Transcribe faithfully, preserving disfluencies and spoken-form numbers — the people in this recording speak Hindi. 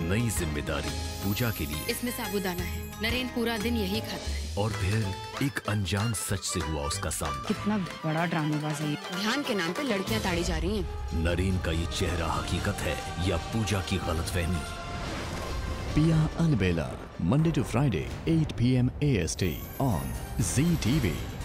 नई जिम्मेदारी पूजा के लिए। इसमें साबूदाना है, नरेन पूरा दिन यही खाता है। और फिर एक अनजान सच से हुआ उसका सामना। कितना बड़ा ड्रामेबाज है। ध्यान के नाम पे लड़कियां ताड़ी जा रही हैं। नरेन का ये चेहरा हकीकत है या पूजा की गलतफहमी? Pia Albela, Monday to Friday, eight p m A S T on Z T V.